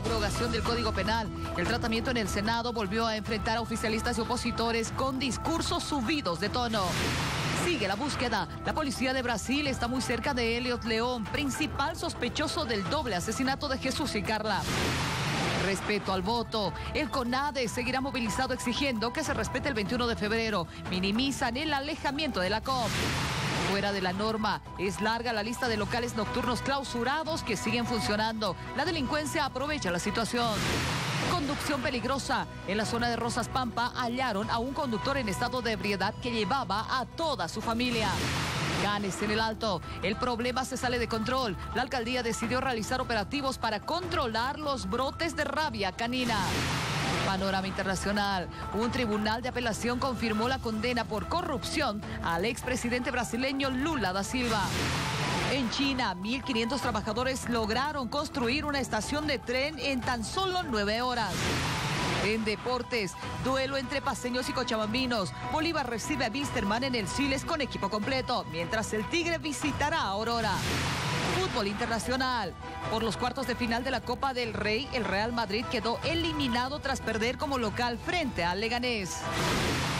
abrogación del Código Penal. El tratamiento en el Senado volvió a enfrentar a oficialistas y opositores con discursos subidos de tono. Sigue la búsqueda. La policía de Brasil está muy cerca de Elliot León, principal sospechoso del doble asesinato de Jesús y Carla. Respeto al voto. El CONADE seguirá movilizado exigiendo que se respete el 21 de febrero. Minimizan el alejamiento de la COP. Fuera de la norma, es larga la lista de locales nocturnos clausurados que siguen funcionando. La delincuencia aprovecha la situación. Conducción peligrosa. En la zona de Rosas Pampa hallaron a un conductor en estado de ebriedad que llevaba a toda su familia. Ganes en el Alto. El problema se sale de control. La alcaldía decidió realizar operativos para controlar los brotes de rabia canina. Panorama internacional. Un tribunal de apelación confirmó la condena por corrupción al expresidente brasileño Lula da Silva. En China, 1.500 trabajadores lograron construir una estación de tren en tan solo 9 horas. En deportes, duelo entre paceños y cochabambinos. Bolívar recibe a Wilstermann en el Siles con equipo completo, mientras el Tigre visitará a Aurora. Fútbol internacional. Por los cuartos de final de la Copa del Rey, el Real Madrid quedó eliminado tras perder como local frente al Leganés.